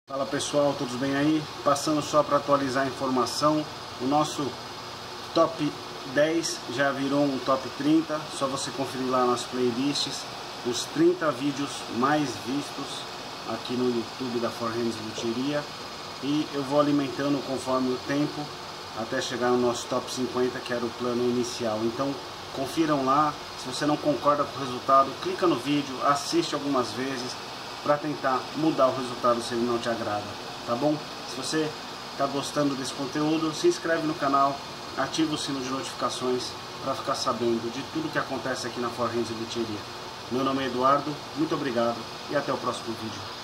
Fala pessoal, todos bem aí? Passando só para atualizar a informação, o nosso top 10 já virou um top 30, só você conferir lá nas playlists, os 30 vídeos mais vistos aqui no YouTube da For Hands Luthieria, e eu vou alimentando conforme o tempo até chegar no nosso top 50, que era o plano inicial. Então confiram lá, se você não concorda com o resultado, clica no vídeo, assiste algumas vezes para tentar mudar o resultado se ele não te agrada, tá bom? Se você está gostando desse conteúdo, se inscreve no canal, ativa o sino de notificações para ficar sabendo de tudo que acontece aqui na For Hands Luthieria. Meu nome é Eduardo, muito obrigado e até o próximo vídeo.